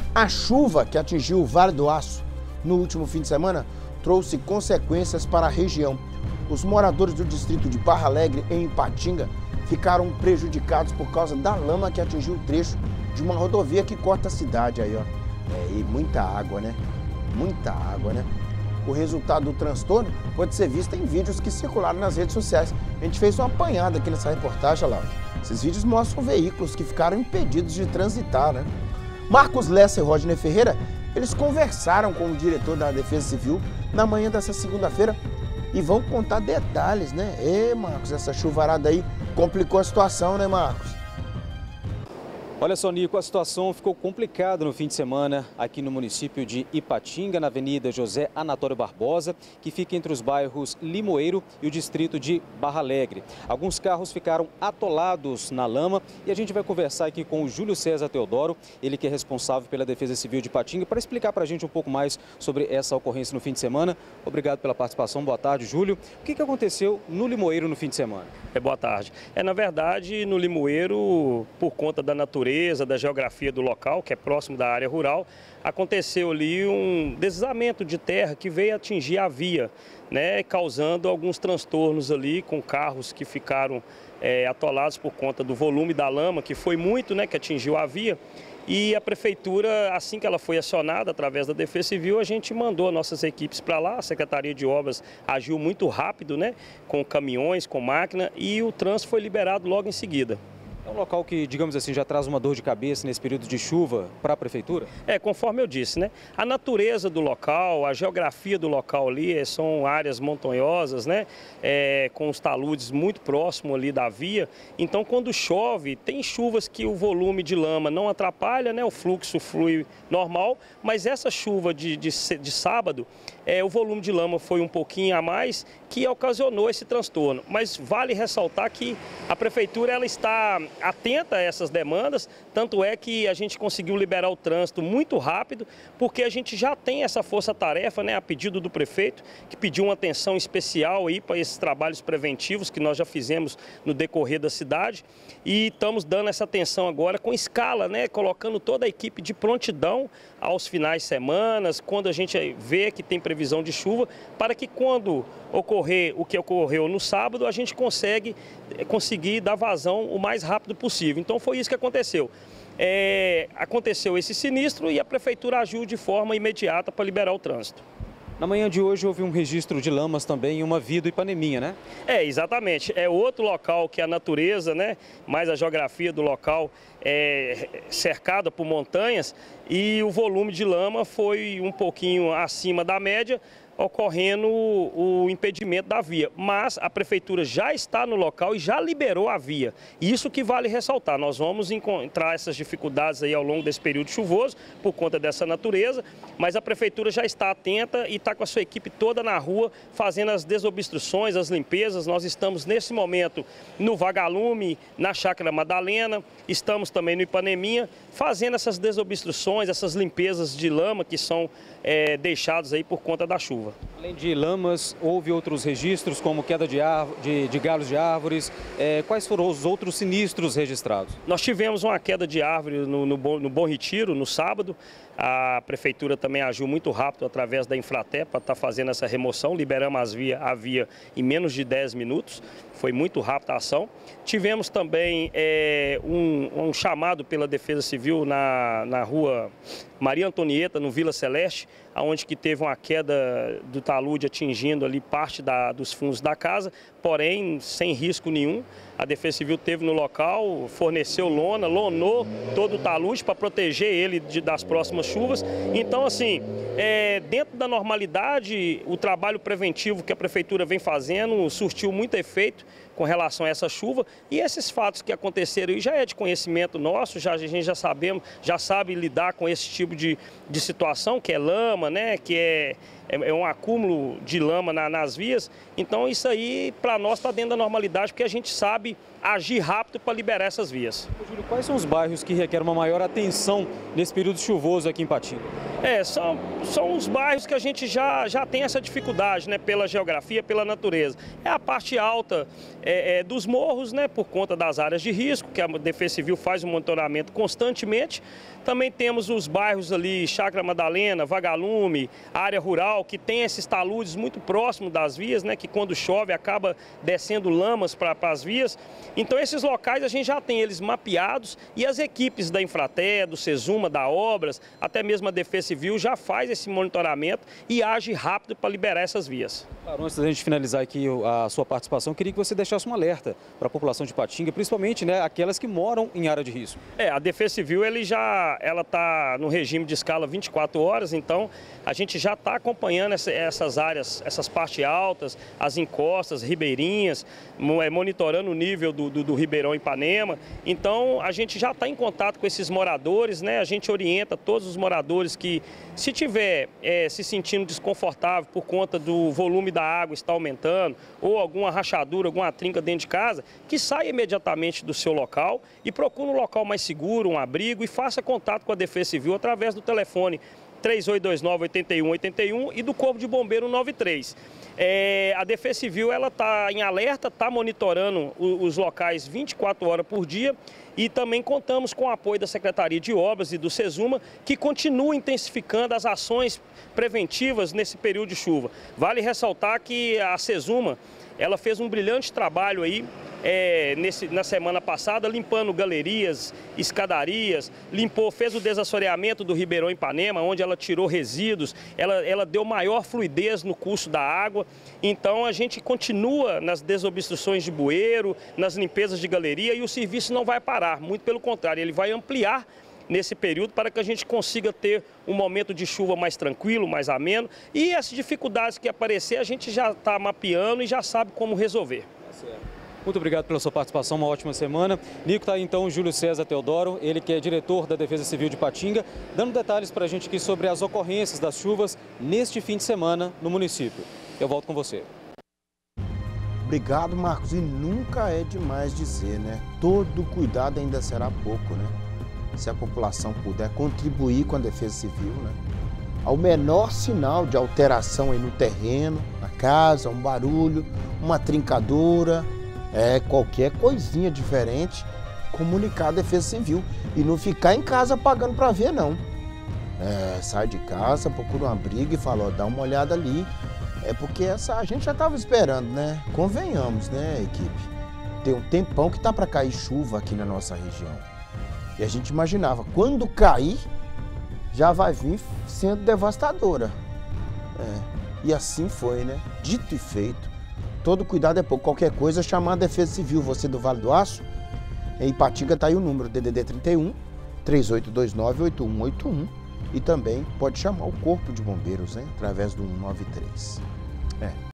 A chuva que atingiu o Vale do Aço no último fim de semana trouxe consequências para a região. Os moradores do distrito de Barra Alegre, em Ipatinga, ficaram prejudicados por causa da lama que atingiu o trecho de uma rodovia que corta a cidade aí, ó. E muita água, né? Muita água, né? O resultado do transtorno pode ser visto em vídeos que circularam nas redes sociais. A gente fez uma apanhada aqui nessa reportagem, olha lá. Esses vídeos mostram veículos que ficaram impedidos de transitar, né? Marcos Lessa e Rodney Ferreira, eles conversaram com o diretor da Defesa Civil na manhã dessa segunda-feira e vão contar detalhes, né? Marcos, essa chuvarada aí complicou a situação, né, Marcos? Olha só, Nico, a situação ficou complicada no fim de semana aqui no município de Ipatinga, na Avenida José Anatório Barbosa, que fica entre os bairros Limoeiro e o distrito de Barra Alegre. Alguns carros ficaram atolados na lama e a gente vai conversar aqui com o Júlio César Teodoro, ele que é responsável pela Defesa Civil de Ipatinga, para explicar para a gente um pouco mais sobre essa ocorrência no fim de semana. Obrigado pela participação, boa tarde, Júlio. O que aconteceu no Limoeiro no fim de semana? Boa tarde. Na verdade, no Limoeiro, por conta da natureza, da geografia do local, que é próximo da área rural, aconteceu ali um deslizamento de terra que veio atingir a via, né, causando alguns transtornos ali com carros que ficaram atolados por conta do volume da lama, que foi muito, né, que atingiu a via. E a prefeitura, assim que ela foi acionada através da Defesa Civil, a gente mandou nossas equipes para lá. A Secretaria de Obras agiu muito rápido, né, com caminhões, com máquina, e o trânsito foi liberado logo em seguida. É um local que, digamos assim, já traz uma dor de cabeça nesse período de chuva para a prefeitura? Conforme eu disse, né? A natureza do local, a geografia do local ali são áreas montanhosas, né? Com os taludes muito próximos ali da via. Então, quando chove, tem chuvas que o volume de lama não atrapalha, né? O fluxo flui normal, mas essa chuva de sábado, o volume de lama foi um pouquinho a mais, que ocasionou esse transtorno. Mas vale ressaltar que a prefeitura ela está atenta a essas demandas, tanto é que a gente conseguiu liberar o trânsito muito rápido, porque a gente já tem essa força-tarefa, né, a pedido do prefeito, que pediu uma atenção especial aí para esses trabalhos preventivos que nós já fizemos no decorrer da cidade, e estamos dando essa atenção agora com escala, né, colocando toda a equipe de prontidão aos finais de semana, quando a gente vê que tem previsão de chuva, para que quando ocorrer o que ocorreu no sábado, a gente conseguir dar vazão o mais rápido possível. Então foi isso que aconteceu. Aconteceu esse sinistro e a prefeitura agiu de forma imediata para liberar o trânsito. Na manhã de hoje houve um registro de lamas também em uma via do Ipaneminha, né? Exatamente. É outro local que a natureza, né, mais a geografia do local é cercada por montanhas e o volume de lama foi um pouquinho acima da média, ocorrendo o impedimento da via. Mas a prefeitura já está no local e já liberou a via. Isso que vale ressaltar. Nós vamos encontrar essas dificuldades aí ao longo desse período chuvoso, por conta dessa natureza, mas a prefeitura já está atenta e está com a sua equipe toda na rua, fazendo as desobstruções, as limpezas. Nós estamos nesse momento no Vagalume, na Chácara Madalena, estamos também no Ipaneminha, fazendo essas desobstruções, essas limpezas de lama que são deixados aí por conta da chuva. Além de lamas, houve outros registros, como queda de galhos de árvores. Quais foram os outros sinistros registrados? Nós tivemos uma queda de árvore no Bom Retiro, no sábado. A prefeitura também agiu muito rápido através da Infraté para estar fazendo essa remoção. Liberamos a via em menos de 10 minutos. Foi muito rápida a ação. Tivemos também um chamado pela Defesa Civil na rua Maria Antonieta, no Vila Celeste, onde que teve uma queda do talude atingindo ali parte dos fundos da casa, porém sem risco nenhum. A Defesa Civil esteve no local, forneceu lonou todo o talude para proteger ele das próximas chuvas. Então, assim, dentro da normalidade, o trabalho preventivo que a Prefeitura vem fazendo surtiu muito efeito com relação a essa chuva, e esses fatos que aconteceram aí já é de conhecimento nosso, a gente já sabe lidar com esse tipo de situação, que é lama, né, que é um acúmulo de lama nas vias. Então isso aí para nós está dentro da normalidade, porque a gente sabe agir rápido para liberar essas vias. Júlio, quais são os bairros que requerem uma maior atenção nesse período chuvoso aqui em Ipatinga? São os bairros que a gente já tem essa dificuldade, né, pela geografia, pela natureza. É a parte alta dos morros, né, por conta das áreas de risco, que a Defesa Civil faz um monitoramento constantemente. Também temos os bairros ali, Chácara Madalena, Vagalume, área rural, que tem esses taludes muito próximos das vias, né, que quando chove acaba descendo lamas para as vias. Então esses locais a gente já tem eles mapeados e as equipes da Infraterra, do Sesuma, da Obras, até mesmo a Defesa Civil já faz esse monitoramento e age rápido para liberar essas vias. Claro, antes da gente finalizar aqui a sua participação, queria que você deixasse um alerta para a população de Ipatinga, principalmente, né, aquelas que moram em área de risco. A Defesa Civil ela está no regime de escala 24 horas, então a gente já está acompanhando essas áreas, essas partes altas, as encostas, ribeirinhas, monitorando o nível do Ribeirão Ipanema. Então a gente já está em contato com esses moradores, né? A gente orienta todos os moradores que, se tiver se sentindo desconfortável por conta do volume da água estar aumentando ou alguma rachadura, alguma trinca dentro de casa, que saia imediatamente do seu local e procure um local mais seguro, um abrigo, e faça contato com a Defesa Civil através do telefone 3829-8181 e do Corpo de Bombeiro 93. A Defesa Civil está em alerta, está monitorando os locais 24 horas por dia, e também contamos com o apoio da Secretaria de Obras e do Sesuma, que continua intensificando as ações preventivas nesse período de chuva. Vale ressaltar que a Sesuma ela fez um brilhante trabalho aí na semana passada, limpando galerias, escadarias, fez o desassoreamento do Ribeirão Ipanema, onde ela tirou resíduos, ela deu maior fluidez no curso da água. Então a gente continua nas desobstruções de bueiro, nas limpezas de galeria, e o serviço não vai parar, muito pelo contrário, ele vai ampliar nesse período para que a gente consiga ter um momento de chuva mais tranquilo, mais ameno, e as dificuldades que aparecer a gente já está mapeando e já sabe como resolver. Muito obrigado pela sua participação, uma ótima semana. Nico, está aí então o Júlio César Teodoro, ele que é diretor da Defesa Civil de Ipatinga, dando detalhes para a gente aqui sobre as ocorrências das chuvas neste fim de semana no município. Eu volto com você. Obrigado, Marcos. E nunca é demais dizer, né? Todo cuidado ainda será pouco, né? Se a população puder contribuir com a Defesa Civil, né? Ao menor sinal de alteração aí no terreno, na casa, um barulho, uma trincadura, qualquer coisinha diferente, comunicar a Defesa Civil e não ficar em casa pagando para ver, não. Sai de casa, procura um abrigo e fala, ó, dá uma olhada ali. Porque a gente já estava esperando, né? Convenhamos, né, equipe? Tem um tempão que tá para cair chuva aqui na nossa região. E a gente imaginava, quando cair, já vai vir sendo devastadora. E assim foi, né? Dito e feito. Todo cuidado é pouco. Qualquer coisa, chamar a Defesa Civil. Você do Vale do Aço, em Ipatinga está aí o número DDD 31 3829-8181. E também pode chamar o Corpo de Bombeiros, né? Através do 193.